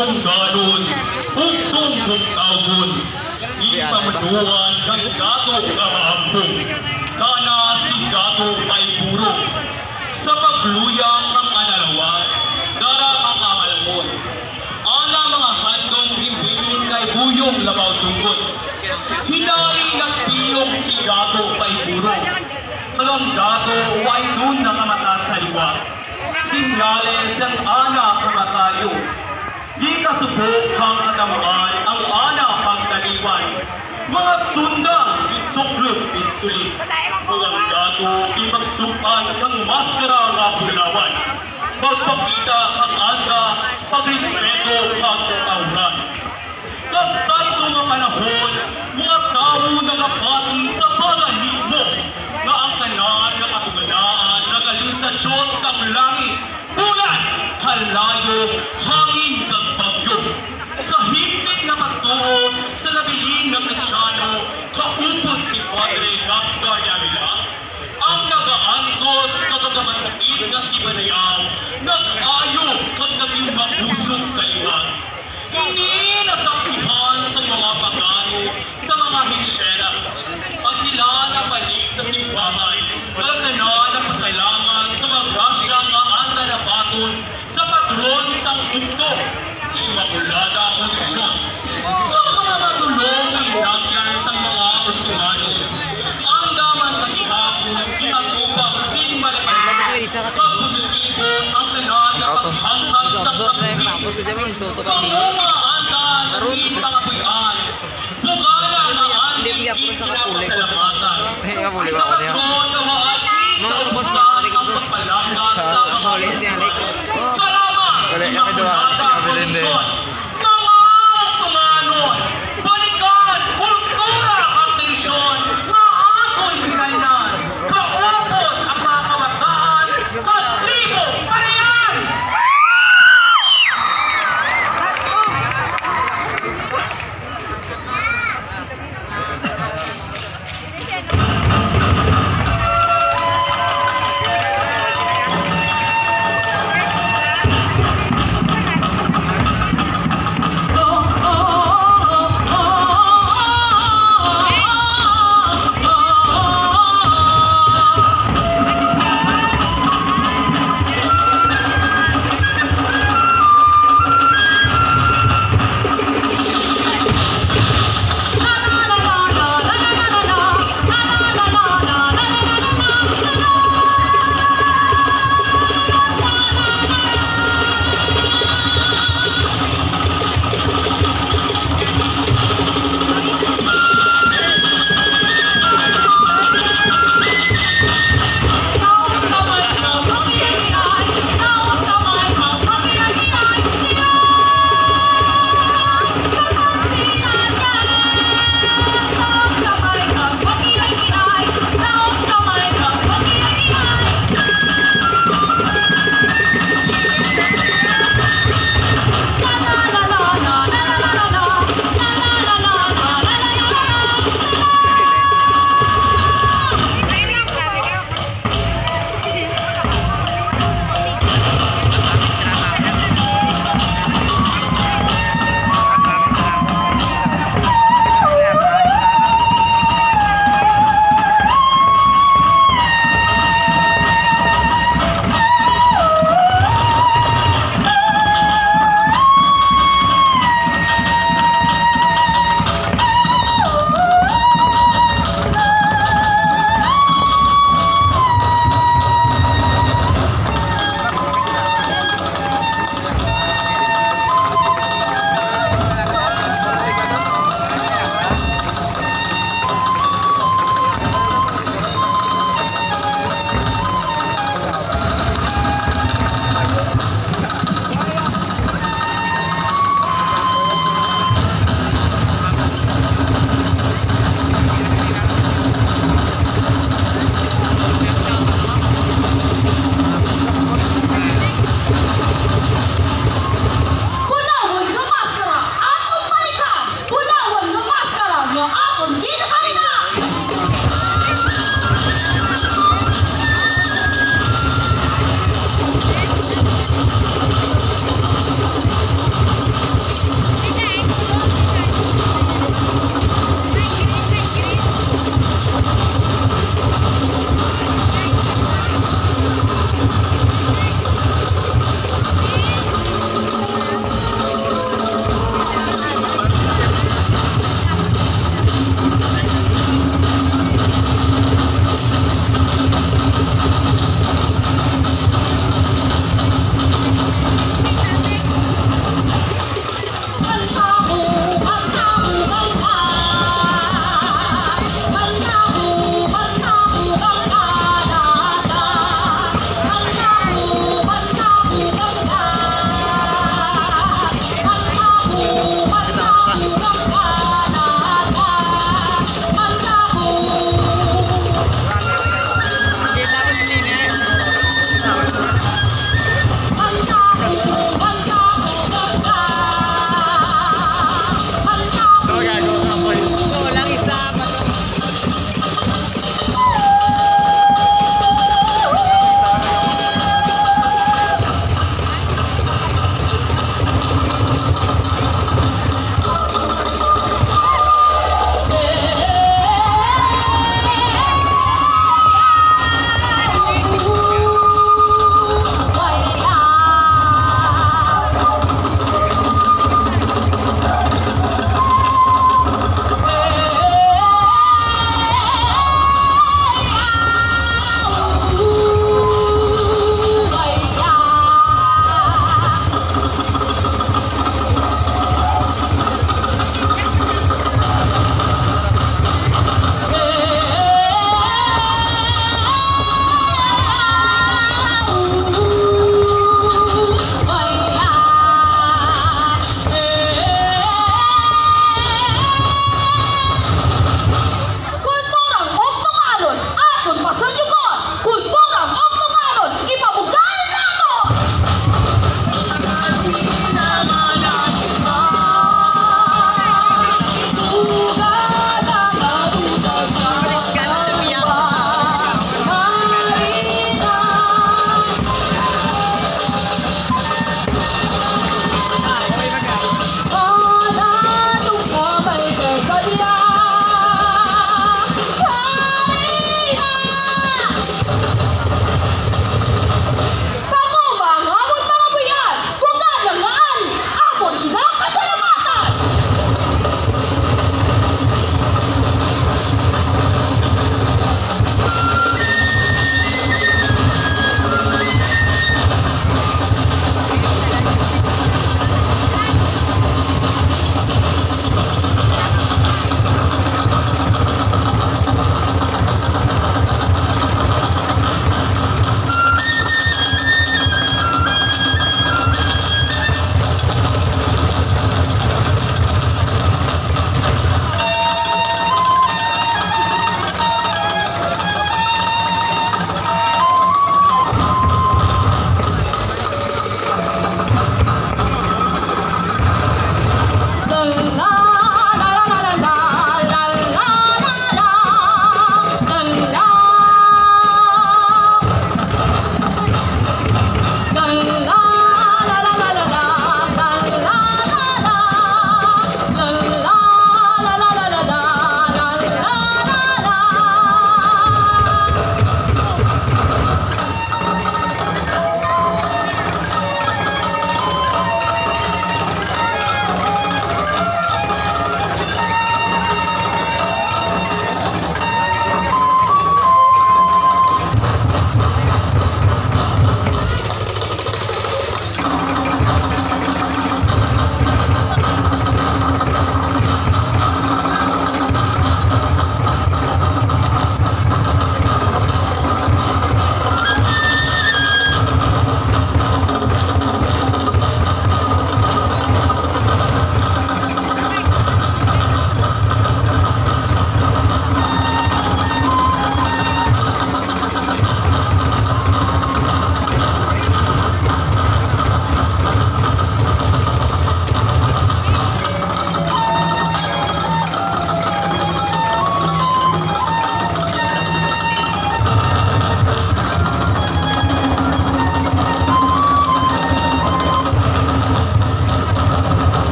kong ganon, hugtong kong tawon. Ipamaduan kang gato kamahampong, kana si gato ay puro. Sa pagluyang ng analawat, dara ang amalmon. Ana mga handong himbilin kay buyong labaw tungkot. Hinari ng piyong si gato ay puro. Salang gato ay dun nakamata sa liwa. Sinyales ang ana kamatayo. Di kasubok kang katamaan ang ana pagtaliwan. Mga sundang bitsuklot bitsulit. Mga gato di magsukan ng maskara nga bulawan. Pagpakita ang aga, pagrespeto ang katauran. Kapsanto nga panahon, mga tao nagapati sa paganismo na ang tanan na katuganaan nagaling sa Diyos ng langit, bulan, halayo, hangin ng bagyo. Sa higpit na pagtuon sa nabiling ng Kristyano, kaupos si Padre Gaspar de Avila, ang nagaantos katagamasakit na si Banayaw, nag-ayo kag naging mapusok sa liwan. Hindi nasapihan sa mga pagano, sa mga hisyera. Pag sila nabalik sa simbahan, nagtana na pasalamat sa mga grasya nga anda na baton sa patron sang ukto, si Immaculada Concepcion. Sa mga matulong ng inagyan sa mga usunano, ang daman sa ihapon, ginatubang sin malapit, pag-positibo ang tanan na paghanggang sa kapatid. Pangumaanda ng hindi mga buyan, bukala na ating hindi na pasalamatan. Sa pagkakon na waati,